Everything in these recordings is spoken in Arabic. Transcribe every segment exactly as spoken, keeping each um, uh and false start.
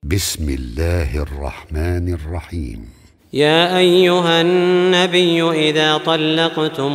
بسم الله الرحمن الرحيم. يا أيها النبي إذا طلقتم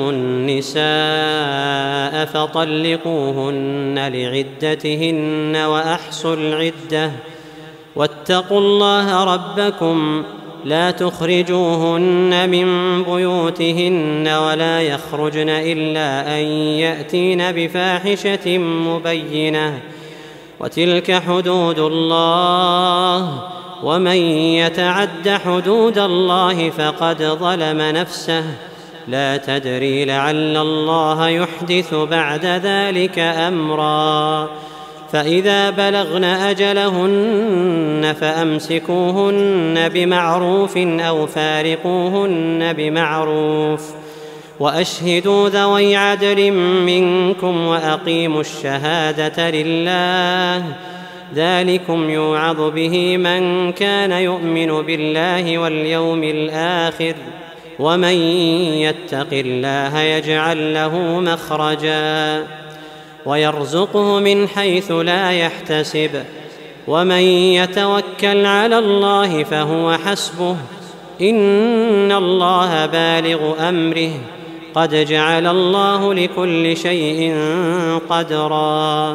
النساء فطلقوهن لعدتهن وأحصوا العدة واتقوا الله ربكم لا تخرجوهن من بيوتهن ولا يخرجن إلا أن يأتين بفاحشة مبينة وتلك حدود الله ومن يتعد حدود الله فقد ظلم نفسه لا تدري لعل الله يحدث بعد ذلك أمرا فإذا بلغن أجلهن فأمسكوهن بمعروف أو فارقوهن بمعروف وأشهدوا ذوي عدل منكم وأقيموا الشهادة لله ذلكم يوعظ به من كان يؤمن بالله واليوم الآخر ومن يتق الله يجعل له مخرجا ويرزقه من حيث لا يحتسب ومن يتوكل على الله فهو حسبه إن الله بالغ أمره قد جعل الله لكل شيء قدرا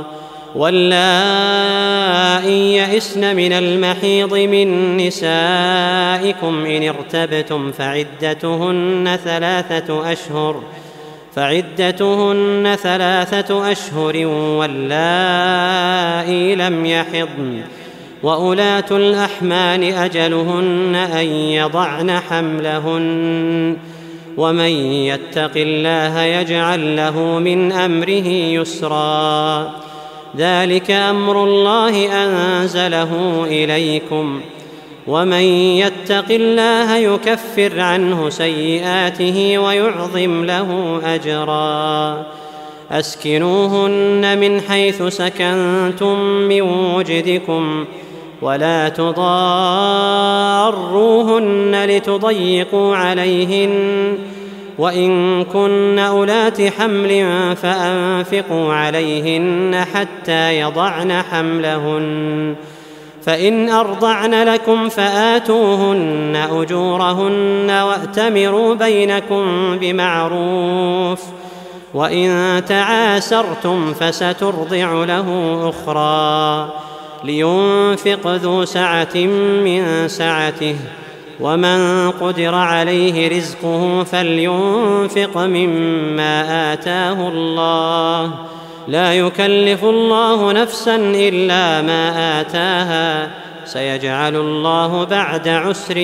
واللائي يئسن من المحيض من نسائكم إن ارتبتم فعدتهن ثلاثة أشهر فعدتهن ثلاثة أشهر واللائي لم يحضن وأولاة الأحمال أجلهن أن يضعن حملهن ومن يتق الله يجعل له من أمره يسرا ذلك أمر الله أنزله إليكم ومن يتق الله يكفر عنه سيئاته ويعظم له أجرا أسكنوهن من حيث سكنتم من وجدكم ولا تضاروهن لتضيقوا عليهن وإن كن أولات حمل فأنفقوا عليهن حتى يضعن حملهن فإن أرضعن لكم فآتوهن أجورهن وأتمروا بينكم بمعروف وإن تعاسرتم فسترضع له أخرى لينفق ذو سعة من سعته ومن قدر عليه رزقه فلينفق مما آتاه الله لا يكلف الله نفسا إلا ما آتاها سيجعل الله بعد عسر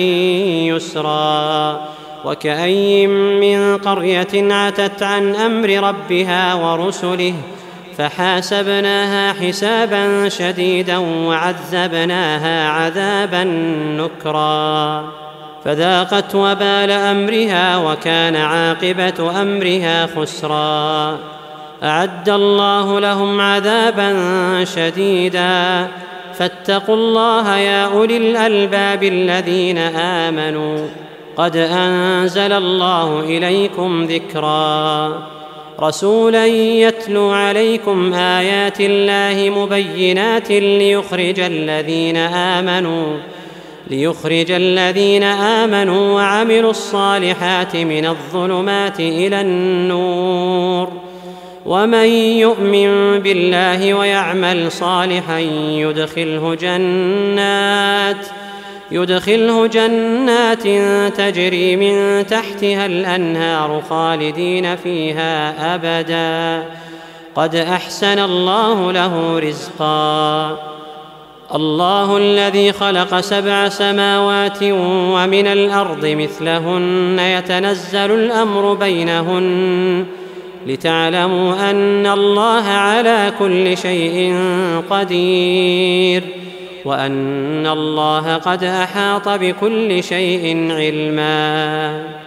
يسرا وكأي من قرية عتت عن أمر ربها ورسله فحاسبناها حسابا شديدا وعذبناها عذابا نكرا فذاقت وبال أمرها وكان عاقبة أمرها خسرا أعد الله لهم عذابا شديدا فاتقوا الله يا أولي الألباب الذين آمنوا قد أنزل الله إليكم ذكرا رسولا يتلو عليكم آيات الله مبينات ليخرج الذين آمنوا ليخرج الذين آمنوا وعملوا الصالحات من الظلمات إلى النور ومن يؤمن بالله ويعمل صالحا يدخله جنات يدخله جنات تجري من تحتها الأنهار خالدين فيها أبدا قد أحسن الله له رزقا الله الذي خلق سبع سماوات ومن الأرض مثلهن يتنزل الأمر بينهن لتعلموا أن الله على كل شيء قدير وأن الله قد أحاط بكل شيء علما